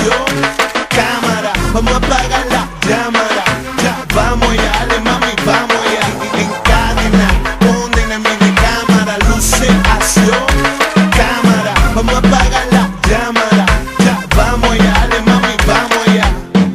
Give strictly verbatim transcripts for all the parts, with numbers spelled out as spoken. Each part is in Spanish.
acción. Cámara, vamos a apagar la llamada. Ya, vamos ya, dale mami, vamos ya. Encadena, condena mi de cámara, luces, acción. Cámara, vamos a apagar la llamada. Ya, vamos ya, dale mami, vamos ya.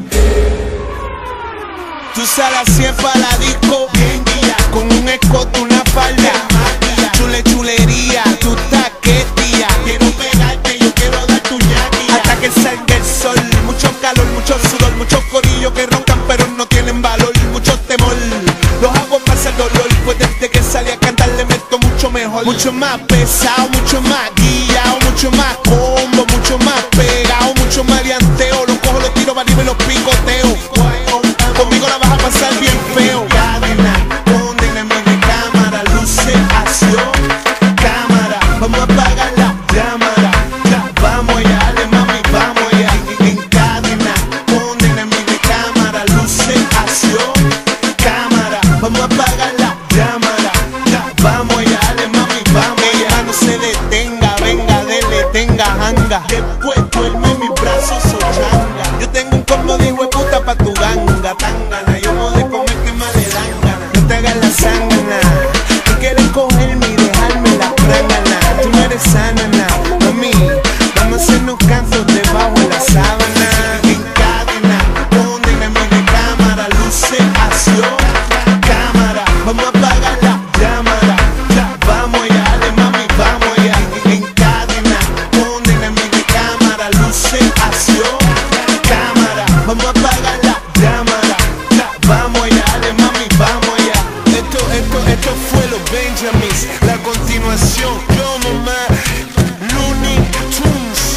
Tú sales siempre a la disco, bien guía, con un escote, una falda, chule chulería, tú estás que tía. Quiero pegarte, yo quiero dar tu ñaquilla. Hasta que salga el sol, mucho calor, mucho sudor, muchos corillos que roncan pero no tienen valor, mucho temor, los hago pasar dolor, pues desde que salí a cantar le meto mucho mejor. Mucho más pesado, mucho más guillado, mucho más combo, mucho más pegado, mucho más dianteo. Los cojo, los tiro para arriba y los picoteo. Conmigo la vas a pasar bien feo. Cadena, condena mi de cámara, luces, acción. Cámara, vamos a apagar la llamada. Ya, vamos ya, dale mami, vamos ya. Encadena, condena mi de cámara, luces, acción. Cámara, vamos a apagar la llamada. Ya, vamos ya, dale mami, vamos ya. No se detenga, venga, dele, tenga hanga. Después duerme en mis brazos, sochanga. Yo tengo un combo de hijo de puta pa' tu ganga, tangana. Yo no de comer que más le dan ganas. No te hagas la sangana. Tú quieres cogerme y dejarme la prangana. Tú no eres sanana, mami. Vamos a hacernos cantos debajo de la sábana. Encadena, condena mi de cámara, luces, acción. Cámara, vamos a apagar la llamada. Ya, vamos ya, dale mami, vamos ya. Encadena, condena mi de cámara, luces, acción. Cámara, vamos a apagar la llamada. Ya, vamos ya, dale mami, vamos ya. Esto, esto, esto fue los Benjamins, la continuación. Yo mamá, Looney Tunes,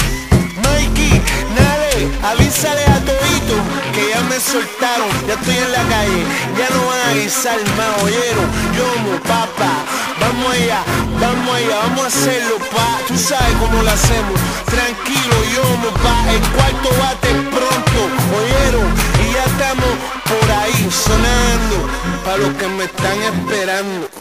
Mikey, Nale, avísale a todito que ya me soltaron, ya estoy en la calle, ya no van a guisar más, oyeron. Yo mo papá, vamos allá, vamos allá, vamos a hacerlo pa, tú sabes cómo lo hacemos, tranquilo yo mo pa, el cuarto bate pronto, oyeron, y ya estamos por ahí sonando, pa' los que me están esperando.